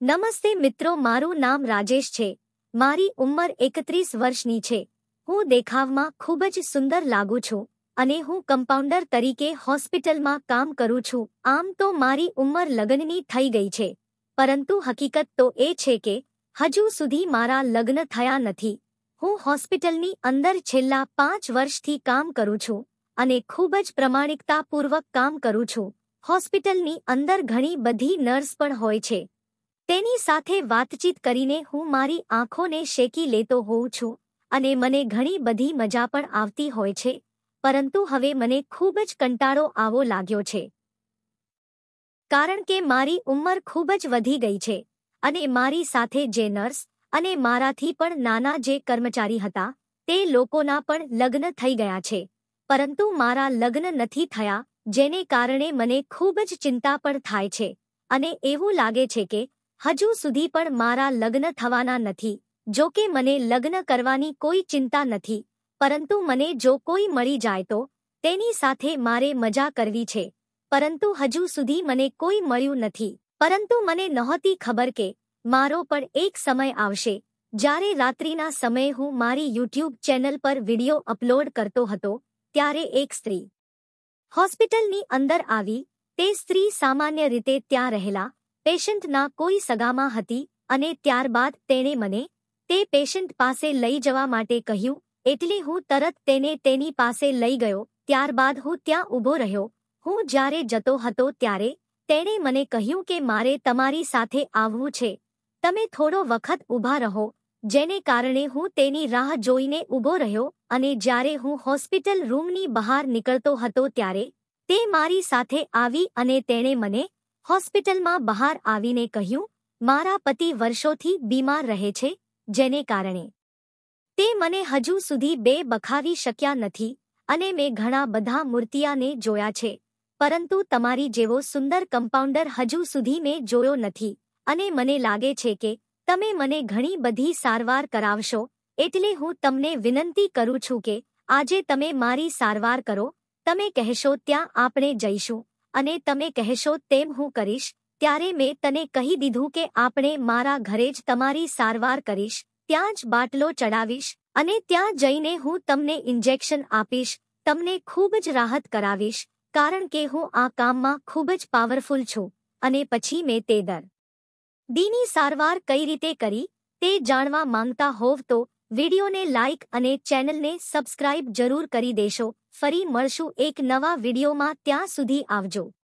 નમસ્તે મિત્રો, મારું નામ રાજેશ છે. મારી ઉંમર 31 વર્ષની છે. હું દેખાવમાં ખૂબ જ સુંદર લાગુ છું અને હું કમ્પાઉન્ડર તરીકે હોસ્પિટલમાં કામ કરું છું. આમ તો મારી ઉંમર લગ્નની થઈ ગઈ છે, પરંતુ હકીકત તો એ છે કે હજુ સુધી મારા લગ્ન થયા નથી. હું હોસ્પિટલની અંદર છેલ્લા 5 વર્ષથી કામ કરું છું અને ખૂબ જ પ્રમાણિકતાપૂર્વક કામ કરું છું. હોસ્પિટલની અંદર ઘણી બધી નર્સ પણ હોય છે. તેની સાથે વાતચીત કરીને હું મારી આંખોને શેકી લેતો હોઉં છું અને મને ઘણી બધી મજા પણ આવતી હોય છે. પરંતુ હવે મને ખૂબ જ કંટાળો આવવા લાગ્યો છે, કારણ કે મારી ઉંમર ખૂબ જ વધી ગઈ છે અને મારી સાથે જે નર્સ અને મારાથી પણ નાના જે કર્મચારી હતા તે લોકોના પણ લગ્ન થઈ ગયા છે, પરંતુ મારા લગ્ન નથી થયા, જેને કારણે મને ખૂબ જ ચિંતા પણ થાય છે અને એવું લાગે છે કે હજુ સુધી પણ મારા લગ્ન થવાના નથી. જો કે મને લગ્ન કરવાની કોઈ ચિંતા નથી, પરંતુ મને જો કોઈ મળી જાય તો તેની સાથે મારે મજા કરવી છે. પરંતુ હજુ સુધી મને કોઈ મળ્યું નથી. પરંતુ મને નહોતી ખબર કે મારો પણ એક સમય આવશે જ્યારે રાત્રિના સમયે હું મારી YouTube ચેનલ પર વિડિયો અપલોડ કરતો હતો, ત્યારે એક સ્ત્રી હોસ્પિટલની અંદર આવી. તે સ્ત્રી સામાન્ય રીતે ત્યાં રહેલા પેશન્ટના કોઈ સગામાં હતી અને ત્યારબાદ તેણે મને તે પેશન્ટ પાસે લઈ જવા માટે કહ્યું, એટલે હું તરત તેને તેની પાસે લઈ ગયો. ત્યારબાદ હું ત્યાં ઊભો રહ્યો. હું જ્યારે જતો હતો ત્યારે તેણે મને કહ્યું કે મારે તમારી સાથે આવવું છે, તમે થોડો વખત ઊભા રહો, જેને કારણે હું તેની રાહ જોઈને ઊભો રહ્યો અને જ્યારે હું હોસ્પિટલ રૂમની બહાર નીકળતો હતો ત્યારે તે મારી સાથે આવી અને તેણે મને હોસ્પિટલમાં બહાર આવીને કહ્યું, મારા પતિ વર્ષોથી બીમાર રહે છે, જેને કારણે તે મને હજુ સુધી બે બખાવી શક્યા નથી અને મેં ઘણા બધા મૂર્તિયાને જોયા છે, પરંતુ તમારી જેવો સુંદર કમ્પાઉન્ડર હજુ સુધી મેં જોયો નથી અને મને લાગે છે કે તમે મને ઘણી બધી સારવાર કરાવશો. એટલે હું તમને વિનંતી કરું છું કે આજે તમે મારી સારવાર કરો. તમે કહેશો ત્યાં આપણે જઈશું અને તમે કહેશો તેમ હું કરીશ. ત્યારે મેં તને કહી દીધું કે આપણે મારા ઘરે જ તમારી સારવાર કરીશ, ત્યાં જ બાટલો ચડાવીશ અને ત્યાં જઈને હું તમને ઇન્જેક્શન આપીશ, તમને ખૂબ જ રાહત કરાવીશ, કારણ કે હું આ કામમાં ખૂબ જ પાવરફુલ છું. અને પછી મેં તે દર્દીની સારવાર કઈ રીતે કરી તે જાણવા માંગતા હોવ તો વિડીયોને લાઇક અને ચેનલને સબસ્ક્રાઇબ જરૂર કરી દેશો. ફરી મળશું એક નવા વિડીયોમાં. ત્યાં સુધી આવજો.